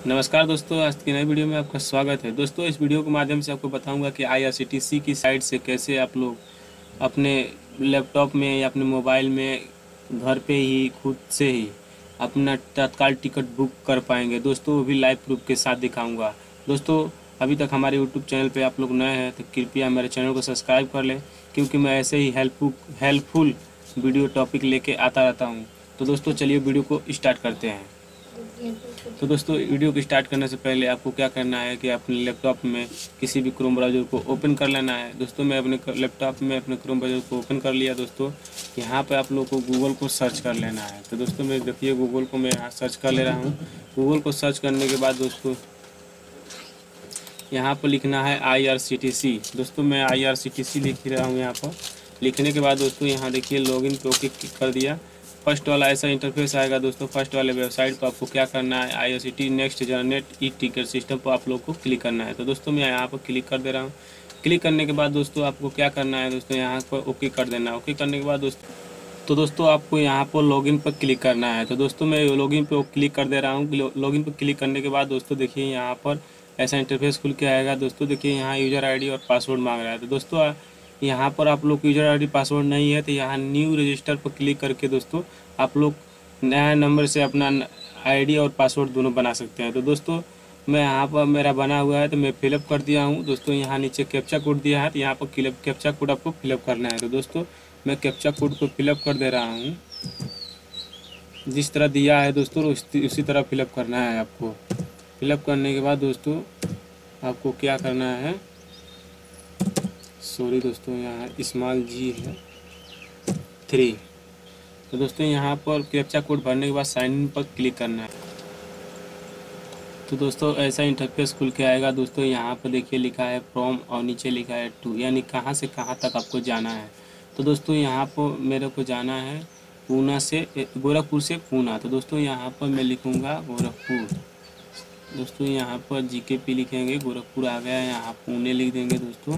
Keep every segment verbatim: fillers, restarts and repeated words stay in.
नमस्कार दोस्तों, आज की नई वीडियो में आपका स्वागत है। दोस्तों, इस वीडियो के माध्यम से आपको बताऊंगा कि आई आर सी टी सी की साइट से कैसे आप लोग अपने लैपटॉप में या अपने मोबाइल में घर पे ही खुद से ही अपना तत्काल टिकट बुक कर पाएंगे। दोस्तों, वो भी लाइव प्रूफ के साथ दिखाऊंगा। दोस्तों, अभी तक हमारे यूट्यूब चैनल पे आप लोग नए हैं तो कृपया मेरे चैनल को सब्सक्राइब कर लें, क्योंकि मैं ऐसे ही हेल्पफुल हेल्पफुल वीडियो टॉपिक लेके आता रहता हूँ। तो दोस्तों, चलिए वीडियो को स्टार्ट करते हैं। तो दोस्तों, वीडियो को स्टार्ट करने से पहले आपको क्या करना है कि अपने लैपटॉप में किसी भी क्रोम ब्राउज़र को ओपन कर लेना है। दोस्तों, मैं अपने लैपटॉप में अपने क्रोम ब्राउज़र को ओपन कर लिया। दोस्तों, यहाँ पे आप लोग को गूगल को सर्च कर लेना है। तो दोस्तों, मैं देखिए गूगल को मैं यहाँ सर्च कर ले रहा हूँ। गूगल को सर्च करने के बाद दोस्तों यहाँ पर लिखना है I R C T C. दोस्तों, मैं आई आर सी टी सी लिख रहा हूँ। यहाँ पर लिखने के बाद दोस्तों यहाँ देखिए लॉगिन पे ओके क्लिक कर दिया। फर्स्ट वाला ऐसा इंटरफेस आएगा। दोस्तों, फर्स्ट वाले वेबसाइट पर आपको क्या करना है, I R C T next generate e ticket system पर आप लोग को क्लिक करना है। तो दोस्तों, मैं यहाँ पर क्लिक कर दे रहा हूँ। क्लिक करने के बाद दोस्तों आपको क्या करना है, दोस्तों यहाँ पर ओके कर देना है। ओके करने के बाद दोस्तों तो दोस्तों आपको यहाँ पर लॉगिन पर क्लिक करना है। तो दोस्तों, मैं लॉगिन पर क्लिक कर दे रहा हूँ। लॉगिन पर क्लिक करने के बाद दोस्तों देखिए यहाँ पर ऐसा इंटरफेस खुल के आएगा। दोस्तों देखिए यहाँ यूज़र आई डी और पासवर्ड मांग रहा है। तो दोस्तों यहाँ पर आप लोग यूज़र आई डी पासवर्ड नहीं है तो यहाँ न्यू रजिस्टर पर क्लिक करके दोस्तों आप लोग नया नंबर से अपना आईडी और पासवर्ड दोनों बना सकते हैं। तो दोस्तों मैं यहाँ पर मेरा बना हुआ है तो मैं फिलअप कर दिया हूँ। दोस्तों यहाँ नीचे कैप्चा कोड दिया है तो यहाँ पर कैप्चा कोड आपको फिलअप करना है। तो दोस्तों मैं कैप्चा कोड को फिलअप कर दे रहा हूँ। जिस तरह दिया है दोस्तों उसी तरह फिलअप करना है आपको। फिलअप करने के बाद दोस्तों आपको क्या करना है, सॉरी दोस्तों यहाँ स्मॉल जी है थ्री। तो दोस्तों यहाँ पर कैप्चा कोड भरने के बाद साइन इन पर क्लिक करना है। तो दोस्तों ऐसा इंटरफेस खुल के आएगा। दोस्तों यहाँ पर देखिए लिखा है फ्रॉम और नीचे लिखा है टू, यानी कहाँ से कहाँ तक आपको जाना है। तो दोस्तों यहाँ पर मेरे को जाना है पूना से गोरखपुर से पूना। तो दोस्तों यहाँ पर मैं लिखूँगा गोरखपुर। दोस्तों यहाँ पर जी के पी लिखेंगे, गोरखपुर आ गया। यहाँ पुणे लिख देंगे। दोस्तों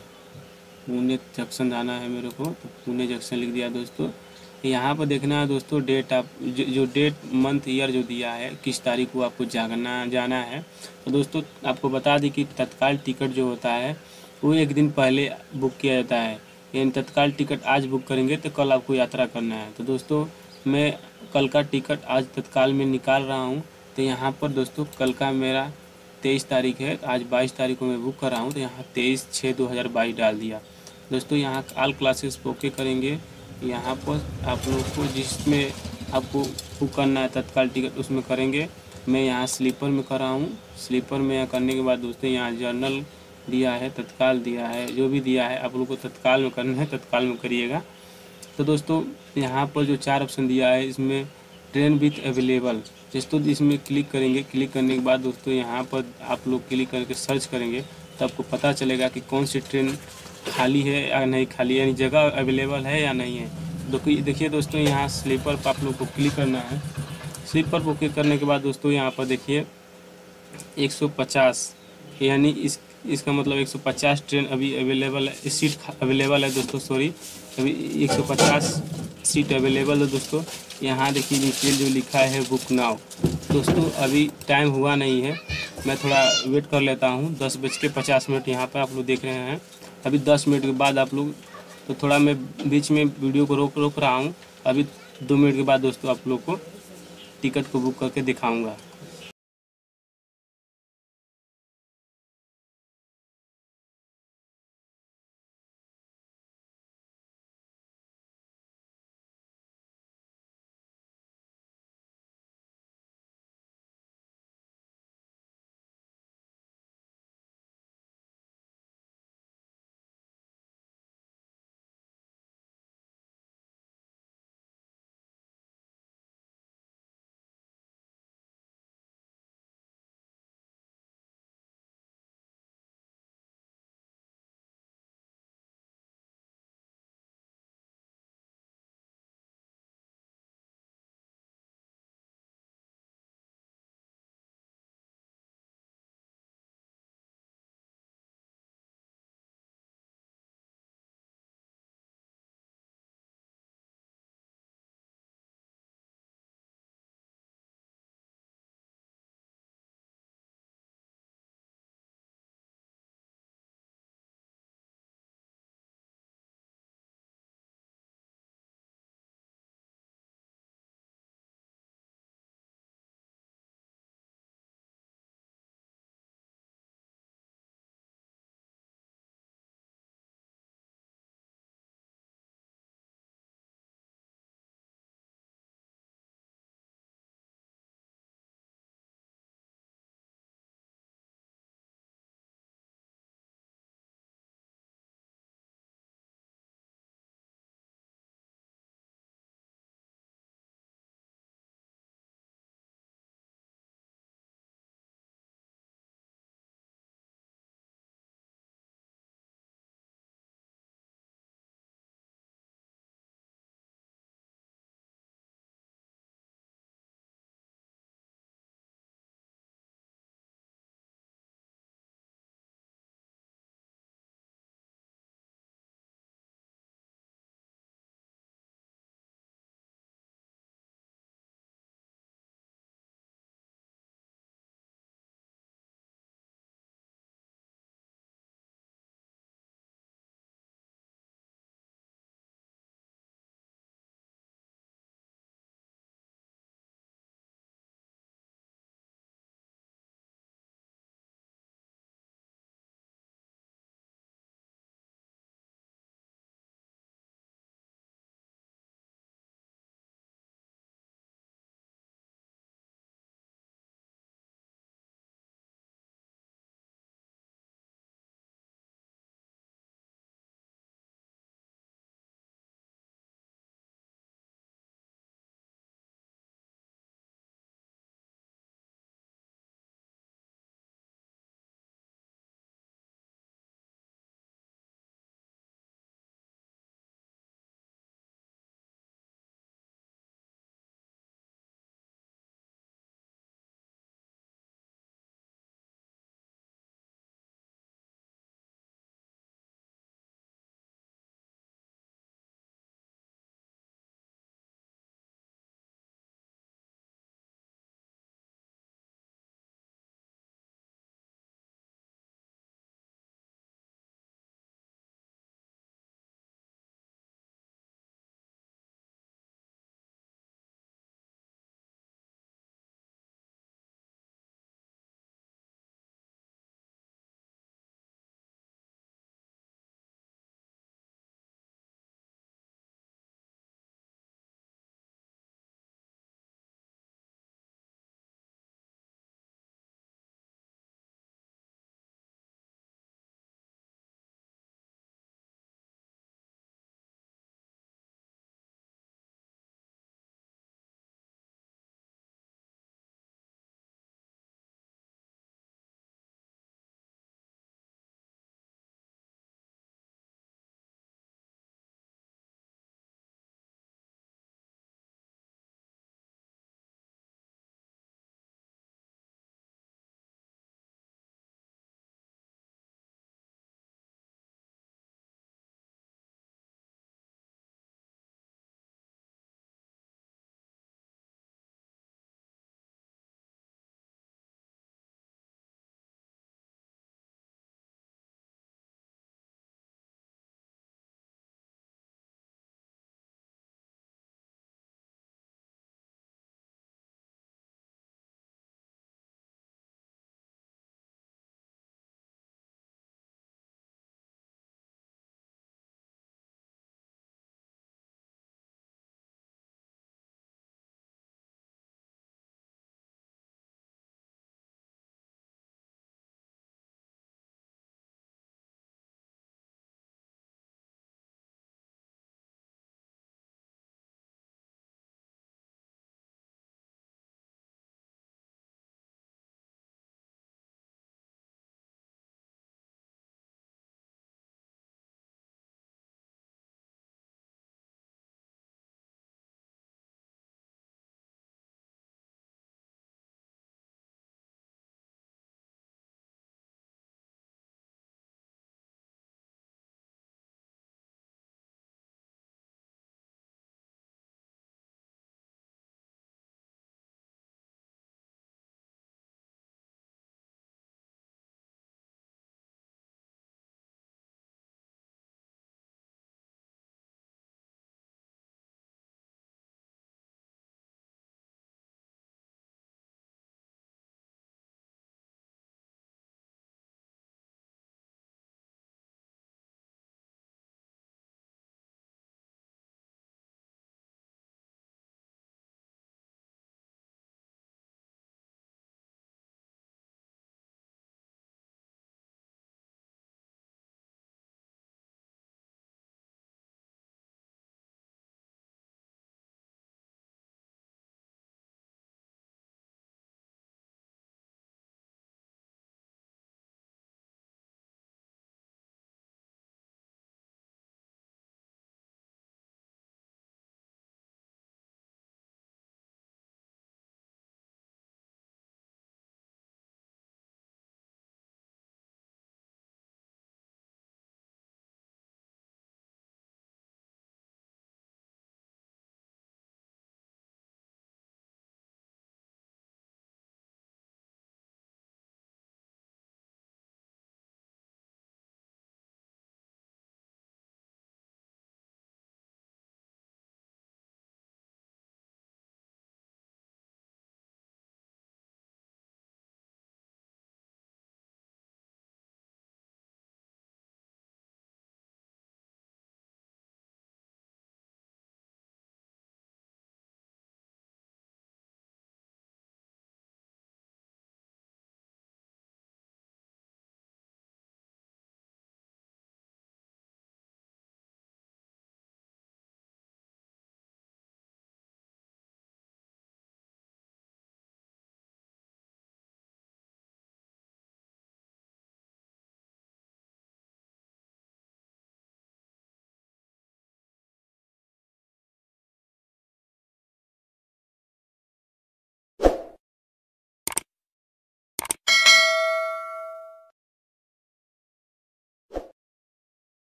पुणे जंक्शन जाना है मेरे को, तो पुणे जंक्शन लिख दिया। दोस्तों यहाँ पर देखना है दोस्तों डेट आप जो, जो डेट मंथ ईयर जो दिया है किस तारीख को आपको जाना जाना है। तो दोस्तों आपको बता दी कि तत्काल टिकट जो होता है वो एक दिन पहले बुक किया जाता है। यानी तत्काल टिकट आज बुक करेंगे तो कल आपको यात्रा करना है। तो दोस्तों मैं कल का टिकट आज तत्काल में निकाल रहा हूँ। तो यहाँ पर दोस्तों कल का मेरा तेईस तारीख है, आज बाईस तारीख को मैं बुक कर रहा हूँ। तो यहाँ तेईस छः दो हज़ार बाईस डाल दिया। दोस्तों यहाँ ऑल क्लासेस पर ओके करेंगे। यहाँ पर आप लोग को जिसमें आपको बुक करना है तत्काल टिकट उसमें करेंगे। मैं यहाँ स्लीपर में कर रहा हूँ। स्लीपर में करने के बाद दोस्तों यहाँ जर्नल दिया है, तत्काल दिया है, जो भी दिया है आप लोग को तत्काल में करना है, तत्काल में करिएगा। तो दोस्तों यहाँ पर जो चार ऑप्शन दिया है इसमें ट्रेन विथ अवेलेबल, दोस्तों इसमें क्लिक करेंगे। क्लिक करने के बाद दोस्तों यहाँ पर आप लोग क्लिक करके सर्च करेंगे तो आपको पता चलेगा कि कौन सी ट्रेन खाली है या नहीं खाली है, यानी जगह अवेलेबल है या नहीं है। देखिए दोस्तों यहाँ स्लीपर पर आप लोग को क्लिक करना है। स्लीपर पर क्लिक करने के बाद दोस्तों यहाँ पर देखिए एक सौ पचास, यानी इस इसका मतलब एक सौ पचास ट्रेन अभी अवेलेबल है, सीट अवेलेबल है। दोस्तों सॉरी अभी एक सौ पचास सीट अवेलेबल है। दोस्तों यहाँ देखिए नीचे जो लिखा है बुक नाउ। दोस्तों अभी टाइम हुआ नहीं है, मैं थोड़ा वेट कर लेता हूँ। दस बज के पचास मिनट यहाँ पर आप लोग देख रहे हैं। अभी दस मिनट के बाद आप लोग, तो थोड़ा मैं बीच में वीडियो को रोक रोक रहा हूँ। अभी दो मिनट के बाद दोस्तों आप लोग को टिकट को बुक करके दिखाऊंगा।